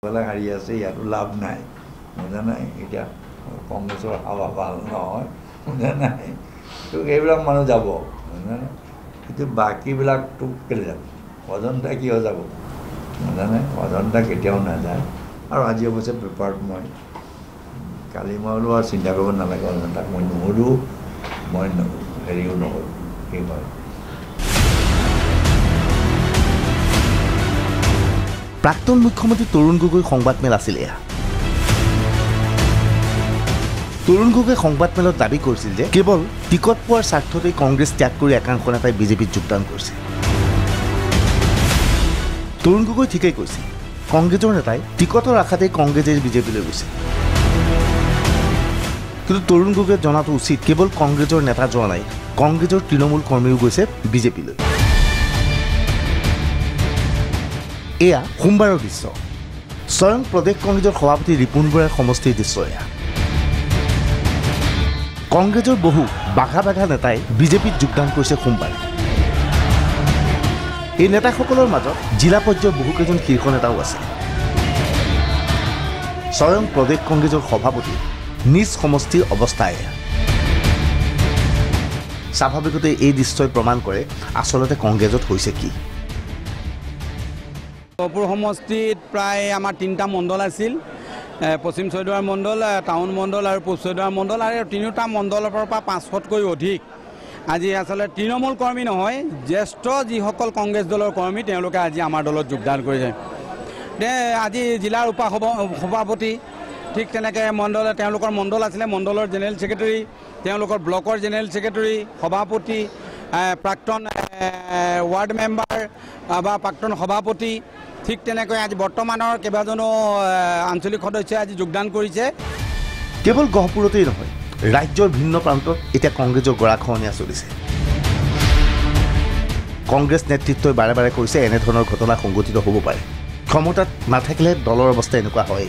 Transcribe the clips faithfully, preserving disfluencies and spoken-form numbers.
পেলাই হাৰি আছে, ইয়াতো লাভ নাই, বুজা নাই। এতিয়া কংগ্ৰেছৰ হাৱা ভাল নহয়, বুজা নাই। তো এইবিলাক মানুহ যাব, বুজা নাই। কিন্তু বাকীবিলাকতো কেলৈ যাব? অজন্তা কিয় যাব, বুজা নাই। অজন্তা কেতিয়াও নাযায়। আৰু আজি অৱশ্যে পেপাৰত মই কালি মই বোলো আৰু চিন্তা কৰিব নালাগে, অজন্তাক মই নুসুধোঁ, মই হেৰিও নকৰোঁ, কি হয়। প্ৰাক্তন মুখ্যমন্ত্ৰী তৰুণ গগৈ সংবাদমেল আছিল এয়া। তৰুণ গগৈ সংবাদমেলত দাবী কৰিছিল যে কেৱল টিকট পোৱাৰ স্বাৰ্থতেই কংগ্ৰেছ ত্যাগ কৰি একাংশ নেতাই বিজেপিত যোগদান কৰিছে। তৰুণ গগৈ ঠিকেই কৈছে, কংগ্ৰেছৰ নেতাই টিকটৰ আশাতেই কংগ্ৰেছে বিজেপিলৈ গৈছে। কিন্তু তৰুণ গগৈয়ে জনাটো উচিত, কেৱল কংগ্ৰেছৰ নেতা যোৱা নাই, কংগ্ৰেছৰ তৃণমূল কৰ্মীও গৈছে বিজেপিলৈ। এয়া সোমবাৰৰ দৃশ্য। স্বয়ং প্ৰদেশ কংগ্ৰেছৰ সভাপতি ৰিপুণ বৰাৰ সমষ্টিৰ দৃশ্য এয়া। কংগ্ৰেছৰ বহু বাঘা বাঘা নেতাই বিজেপিত যোগদান কৰিছে সোমবাৰে। এই নেতাসকলৰ মাজত জিলা পৰ্যায়ৰ বহুকেইজন শীৰ্ষ নেতাও আছে। স্বয়ং প্ৰদেশ কংগ্ৰেছৰ সভাপতি নিজ সমষ্টিৰ অৱস্থা এয়া। স্বাভাৱিকতে এই দৃশ্যই প্ৰমাণ কৰে আচলতে কংগ্ৰেছত হৈছে কি। গহপুৰ সমষ্টিত প্ৰায় আমাৰ তিনিটা মণ্ডল আছিল, পশ্চিম ছয়দুৱাৰ মণ্ডল, টাউন মণ্ডল আৰু পূব ছয়দুৱাৰ মণ্ডল, আৰু তিনিওটা মণ্ডলৰ পৰা পাঁচশতকৈ অধিক আজি আচলতে তৃণমূল কৰ্মী নহয়, জ্যেষ্ঠ যিসকল কংগ্ৰেছ দলৰ কৰ্মী তেওঁলোকে আজি আমাৰ দলত যোগদান কৰিছে। আজি জিলাৰ উপ সভাপতি, ঠিক তেনেকৈ মণ্ডল, তেওঁলোকৰ মণ্ডল আছিলে, মণ্ডলৰ জেনেৰেল ছেক্ৰেটাৰী, তেওঁলোকৰ ব্লকৰ জেনেৰেল ছেক্ৰেটাৰী, সভাপতি, প্ৰাক্তন ৱাৰ্ড মেম্বাৰ বা প্ৰাক্তন সভাপতি, ঠিক তেনেকৈ আজি বৰ্তমানৰ কেইবাজনো আঞ্চলিক সদস্যই আজি যোগদান কৰিছে। কেৱল গহপুৰতেই নহয়, ৰাজ্যৰ ভিন্ন প্ৰান্তত এতিয়া কংগ্ৰেছৰ গৰাখহনীয়া চলিছে। কংগ্ৰেছ নেতৃত্বই বাৰে বাৰে কৈছে এনেধৰণৰ ঘটনা সংঘটিত হ'ব পাৰে, ক্ষমতাত নাথাকিলে দলৰ অৱস্থা এনেকুৱা হয়।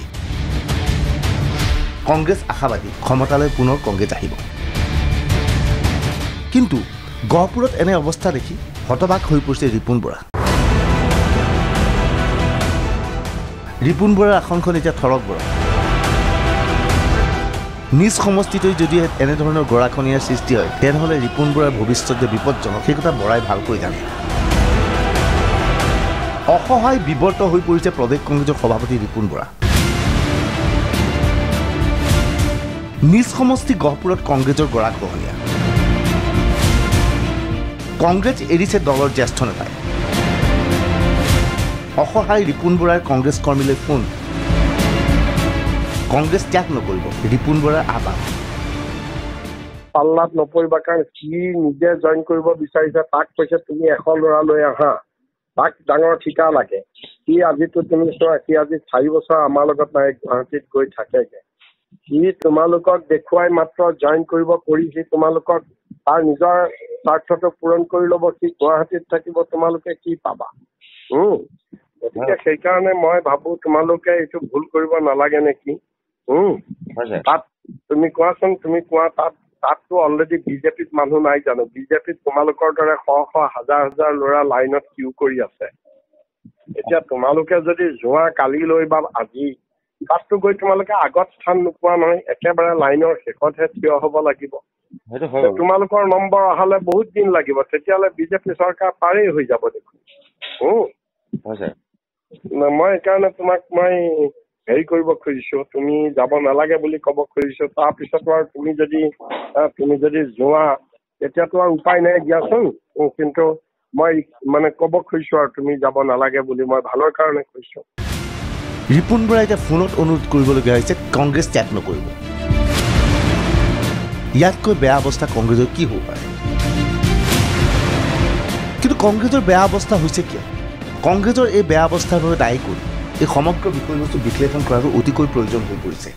কংগ্ৰেছ আশাবাদী ক্ষমতালৈ পুনৰ কংগ্ৰেছ আহিব। কিন্তু গহপুৰত এনে অৱস্থা দেখি হতবাক হৈ পৰিছে ৰিপুণ বৰা। ৰিপুণ বৰাৰ আসনখন এতিয়া থৰক বৰা। নিজ সমষ্টিতেই যদি এনেধৰণৰ গৰাখহনীয়াৰ সৃষ্টি হয়, তেনেহ'লে ৰিপুণ বৰাৰ ভৱিষ্যত যে বিপদজনক সেই কথা বৰাই ভালকৈ জানে। অসহায় বিবৰ্ত হৈ পৰিছে প্ৰদেশ কংগ্ৰেছৰ সভাপতি ৰিপুণ বৰা। নিজ সমষ্টি গহপুৰত কংগ্ৰেছৰ গৰাখহনীয়া। কংগ্ৰেছ এৰিছে দলৰ জ্যেষ্ঠ নেতাই। অসহায় ৰিপুণ বৰাৰ কংগ্ৰেছ কৰ্মীলৈ ফোন। কংগ্ৰেছ ত্যাগ নকৰিব, ৰিপুণ বৰাৰ আহ্বান। পাল্লাত নপৰিবা, কাৰণ সি নিজে জইন কৰিব বিচাৰিছে, তাক কৈছে তুমি এশ ল'ৰা লৈ আহা, তাক ডাঙৰ ঠিকা লাগে। সি আজিতো তুমি চোৱা, সি আজি চাৰি বছৰ আমাৰ লগত নাই, গুৱাহাটীত গৈ থাকেগে। সি তোমালোকক দেখুৱাই মাত্ৰ জইন কৰিব, কৰি সি তোমালোকক তাৰ নিজৰ স্বাৰ্থটো পূৰণ কৰি ল'ব, সি গুৱাহাটীত থাকিব, তোমালোকে কি পাবা? উম গতিকে সেইকাৰণে মই ভাবো তোমালোকে এইটো ভুল কৰিব নালাগে নেকি। উম তাত তুমি কোৱাচোন, তুমি কোৱা তাত তাততো অলৰেডি বিজেপিত মানুহ নাই জানো? বিজেপিত তোমালোকৰ দৰে শ শ হাজাৰ হাজাৰ ল'ৰা লাইনত কিউ কৰি আছে। এতিয়া তোমালোকে যদি যোৱা কালিলৈ বা আজি, তাততো গৈ তোমালোকে আগত স্থান নোপোৱা নহয়, একেবাৰে লাইনৰ শেষতহে থিয় হ'ব লাগিব। তোমালোকৰ নম্বৰ অহালে বহুত দিন লাগিব, তেতিয়াহ'লে বিজেপি চৰকাৰ পাৰেই হৈ যাব দেখোন। মই সেইকাৰণে তোমাক মই হেৰি কৰিব খুজিছো, তুমি যাব নালাগে বুলি ক'ব খুজিছো। তাৰপিছতো আৰু তুমি যদি তুমি যদি যোৱা তেতিয়াতো আৰু উপায় নাই দিয়াচোন, কিন্তু মই মানে ক'ব খুজিছো আৰু তুমি যাব নালাগে বুলি, মই ভালৰ কাৰণে কৈছো। ৰিপুণ বৰাই এতিয়া ফোনত অনুৰোধ কৰিবলগীয়া হৈছে কংগ্ৰেছ ত্যাগ নকৰিব। ইয়াতকৈ বেয়া অৱস্থা কংগ্ৰেছৰ কি হ'ব পাৰে? কিন্তু কংগ্ৰেছৰ বেয়া অৱস্থা হৈছে কিয়? কংগ্ৰেছৰ এই বেয়া অৱস্থাৰ বাবে দায়ী কৰি এই সমগ্ৰ বিষয়বস্তু বিশ্লেষণ কৰাটো অতিকৈ প্ৰয়োজন হৈ পৰিছে।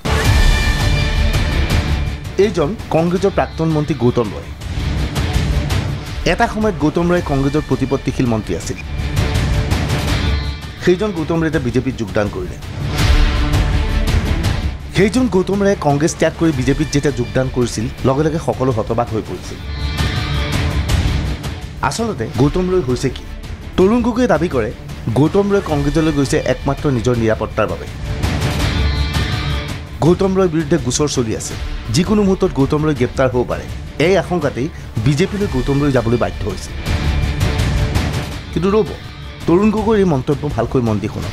এইজন কংগ্ৰেছৰ প্ৰাক্তন মন্ত্ৰী গৌতম ৰয়। এটা সময়ত গৌতম ৰয় কংগ্ৰেছৰ প্ৰতিপত্তিশীল মন্ত্ৰী আছিল। সেইজন গৌতম ৰয়ে এতিয়া বিজেপিত যোগদান কৰিলে। সেইজন গৌতম ৰয়ে কংগ্ৰেছ ত্যাগ কৰি বিজেপিত যেতিয়া যোগদান কৰিছিল, লগে লগে সকলো হতবাক হৈ পৰিছিল। আচলতে গৌতম ৰয় হৈছে কি? তৰুণ গগৈয়ে দাবী কৰে গৌতম ৰয় কংগ্ৰেছলৈ গৈছে একমাত্ৰ নিজৰ নিৰাপত্তাৰ বাবে। গৌতম ৰয়ৰ বিৰুদ্ধে গোচৰ চলি আছে যিকোনো মুহূৰ্তত গৌতম ৰয় গ্ৰেপ্তাৰ হ'ব পাৰে এই আশংকাতেই বিজেপিলৈ গৌতম ৰয় যাবলৈ বাধ্য হৈছে কিন্তু ৰ'ব তৰুণ গগৈৰ এই মন্তব্য ভালকৈ মন দি শুনক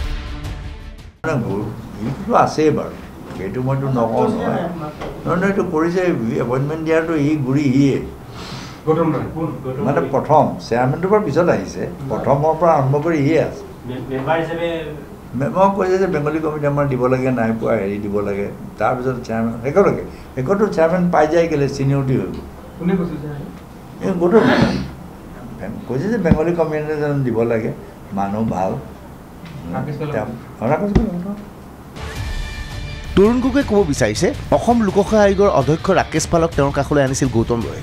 এইটোতো আছেই বাৰু সেইটো মইতো নকওঁ নহয় নহয় নহয় এইটো কৰিছে এপইণ্টমেণ্ট দিয়াৰতো ই গুৰি সিয়ে মানে প্ৰথম চেয়াৰমেনটোৰ পৰা পিছত আহিছে প্ৰথমৰ পৰা আৰম্ভ কৰি সিয়ে আছে মেমক কৈছে যে বেংগলী কমিটি আমাৰ দিব লাগে নাই পোৱা হেৰি দিব লাগে তাৰপিছত চেয়াৰমেন শেষলৈকে শেষতো চেয়াৰমেন পাই যায় কেলৈ চিনিয়ৰিটি হৈ গ'ল গোটৰ কৈছে যে বেংগলী কমিটি যেন দিব লাগে মানুহ ভাল তৰুণ গগৈয়ে ক'ব বিচাৰিছে অসম লোকসেৱা আয়োগৰ অধ্যক্ষ ৰাকেশ পালক তেওঁৰ কাষলৈ আনিছিল গৌতম ৰয়ে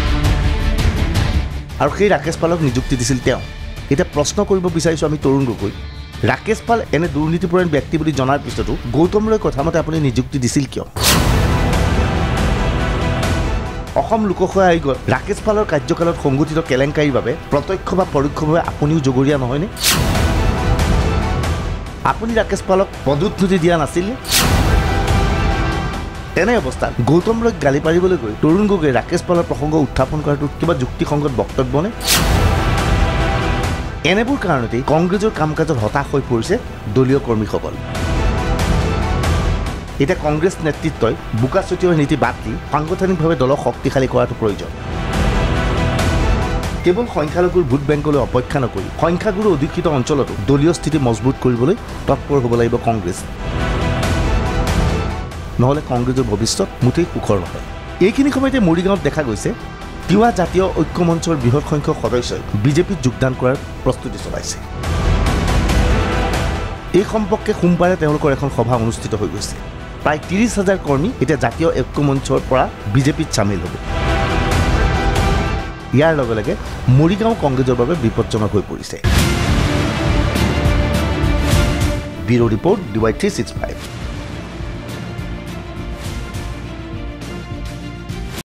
আৰু সেই ৰাকেশ পালক নিযুক্তি দিছিল তেওঁ এতিয়া প্ৰশ্ন কৰিব বিচাৰিছোঁ আমি তৰুণ গগৈ ৰাকেশ পাল এনে দুৰ্নীতিপৰায়ণ ব্যক্তি বুলি জনাৰ পিছতো গৌতম ৰয় কথামতে আপুনি নিযুক্তি দিছিল কিয় অসম লোকসেৱা আয়োগত ৰাকেশ পালৰ কাৰ্যকালত সংঘটিত কেলেংকাৰীৰ বাবে প্ৰত্যক্ষ বা পৰোক্ষভাৱে আপুনিও জগৰীয়া নহয়নে আপুনি ৰাকেশ পালক পদোন্নতি দিয়া নাছিল তেনে অৱস্থাত গৌতম ৰয়ক গালি পাৰিবলৈ গৈ তৰুণ গগৈয়ে ৰাকেশ পালৰ প্ৰসংগ উত্থাপন কৰাটো কিবা যুক্তিসংগত বক্তব্যনে এনেবোৰ কাৰণতেই কংগ্ৰেছৰ কাম কাজত হতাশ হৈ পৰিছে দলীয় কৰ্মীসকল এতিয়া কংগ্ৰেছ নেতৃত্বই বোকা ছটিওৱাৰ নীতি বাদ দি সাংগঠনিকভাৱে দলক শক্তিশালী কৰাটো প্ৰয়োজন কেৱল সংখ্যালঘুৰ ভোট বেংকলৈ অপেক্ষা নকৰি সংখ্যাগুৰু অধিষ্ঠিত অঞ্চলতো দলীয় স্থিতি মজবুত কৰিবলৈ তৎপৰ হ'ব লাগিব কংগ্ৰেছ নহ'লে কংগ্ৰেছৰ ভৱিষ্যত মুঠেই সুখৰ নহয় এইখিনি সময়তে মৰিগাঁৱত দেখা গৈছে তিৱা জাতীয় ঐক্য মঞ্চৰ বৃহৎ সংখ্যক সদস্যই বিজেপিত যোগদান কৰাৰ প্ৰস্তুতি চলাইছে এই সম্পৰ্কে সোমবাৰে তেওঁলোকৰ এখন সভা অনুষ্ঠিত হৈ গৈছে প্ৰায় ত্ৰিছ হাজাৰ কৰ্মী এতিয়া জাতীয় ঐক্য মঞ্চৰ পৰা বিজেপিত চামিল হ'ব ইয়াৰ লগে লগে মৰিগাঁও কংগ্ৰেছৰ বাবে বিপদজনক হৈ পৰিছে bureau' report D Y three six five